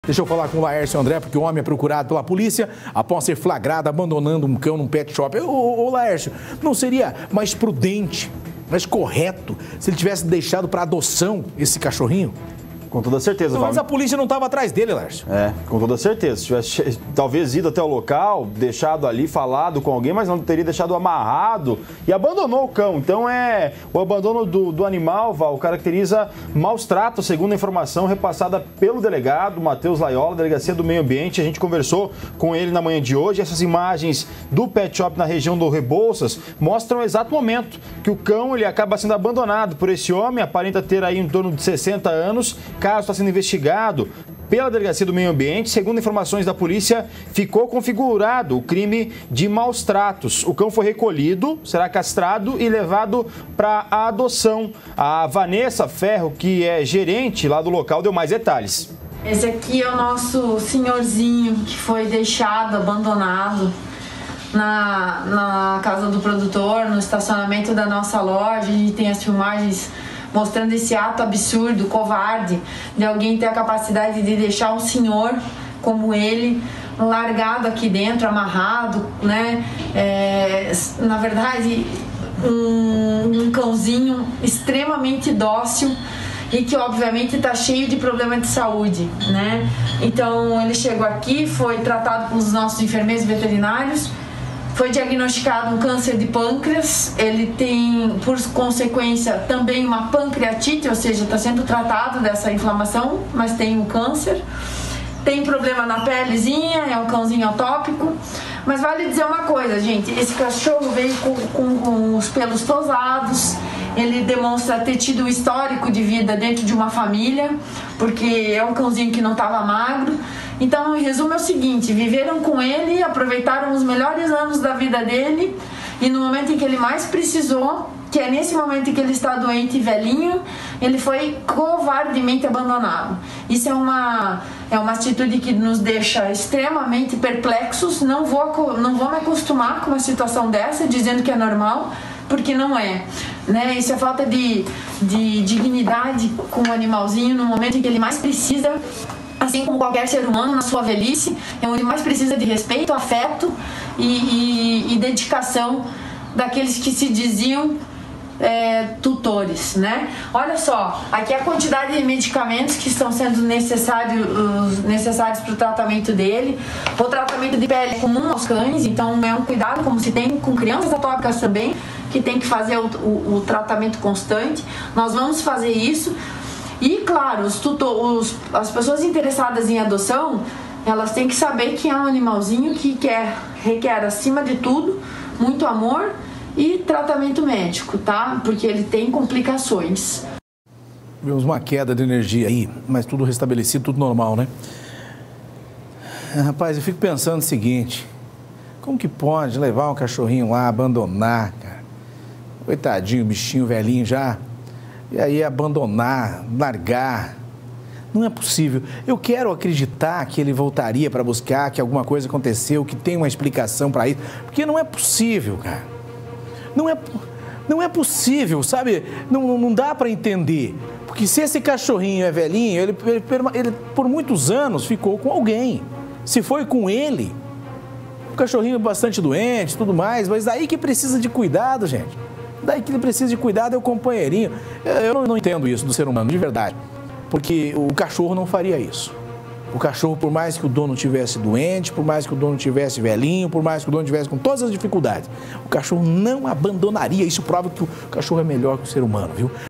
Deixa eu falar com o Laércio André, porque o homem é procurado pela polícia após ser flagrado abandonando um cão num pet shop. Ô Laércio, não seria mais prudente, mais correto se ele tivesse deixado para adoção esse cachorrinho? Com toda certeza, Mas a polícia não estava atrás dele, Laércio. Com toda certeza. Se tivesse talvez ido até o local, deixado ali, falado com alguém, mas não teria deixado amarrado e abandonou o cão. Então o abandono do animal, Val, caracteriza maus tratos, segundo a informação repassada pelo delegado Matheus Laiola, Delegacia do Meio Ambiente. A gente conversou com ele na manhã de hoje. Essas imagens do pet shop na região do Rebouças mostram o exato momento que o cão ele acaba sendo abandonado por esse homem, aparenta ter aí em torno de 60 anos. O caso está sendo investigado pela Delegacia do Meio Ambiente. Segundo informações da polícia, ficou configurado o crime de maus tratos. O cão foi recolhido, será castrado e levado para a adoção. A Vanessa Ferro, que é gerente lá do local, deu mais detalhes. Esse aqui é o nosso senhorzinho que foi deixado, abandonado na casa do produtor, no estacionamento da nossa loja. A gente tem as filmagens mostrando esse ato absurdo, covarde, de alguém ter a capacidade de deixar um senhor como ele largado aqui dentro, amarrado, né? Na verdade, um cãozinho extremamente dócil e que obviamente está cheio de problema de saúde, né? Então ele chegou aqui, foi tratado pelos nossos enfermeiros veterinários. Foi diagnosticado um câncer de pâncreas, ele tem, por consequência, também uma pancreatite, ou seja, está sendo tratado dessa inflamação, mas tem um câncer. Tem problema na pelezinha, é um cãozinho atópico. Mas vale dizer uma coisa, gente, esse cachorro veio com os pelos tosados, ele demonstra ter tido um histórico de vida dentro de uma família, porque é um cãozinho que não estava magro. Então, em resumo, é o seguinte: viveram com ele, aproveitaram os melhores anos da vida dele e no momento em que ele mais precisou, que é nesse momento em que ele está doente e velhinho, ele foi covardemente abandonado. Isso é uma atitude que nos deixa extremamente perplexos. Não vou me acostumar com uma situação dessa, dizendo que é normal, porque não é, né? Isso é falta de dignidade com o animalzinho no momento em que ele mais precisa. Assim como qualquer ser humano na sua velhice, é onde mais precisa de respeito, afeto e dedicação daqueles que se diziam tutores, né? Olha só, aqui a quantidade de medicamentos que estão sendo necessários para o tratamento dele. O tratamento de pele é comum aos cães, então é um cuidado como se tem com crianças atópicas também, que tem que fazer o tratamento constante. Nós vamos fazer isso. E, claro, as pessoas interessadas em adoção, elas têm que saber que é um animalzinho que requer, acima de tudo, muito amor e tratamento médico, tá? Porque ele tem complicações. Vimos uma queda de energia aí, mas tudo restabelecido, tudo normal, né? Rapaz, eu fico pensando o seguinte: como que pode levar um cachorrinho lá, abandonar, cara? Coitadinho, bichinho velhinho já. E aí abandonar, largar, não é possível. Eu quero acreditar que ele voltaria para buscar, que alguma coisa aconteceu, que tem uma explicação para isso, porque não é possível, cara. Não é possível, sabe? Não dá para entender. Porque se esse cachorrinho é velhinho, ele por muitos anos ficou com alguém. Se foi com ele, o cachorrinho é bastante doente, tudo mais, mas daí que precisa de cuidado, gente. Daí que ele precisa de cuidado é o companheirinho. Eu não entendo isso do ser humano, de verdade. Porque o cachorro não faria isso. O cachorro, por mais que o dono tivesse doente, por mais que o dono tivesse velhinho, por mais que o dono tivesse com todas as dificuldades, o cachorro não abandonaria. Isso prova que o cachorro é melhor que o ser humano, viu?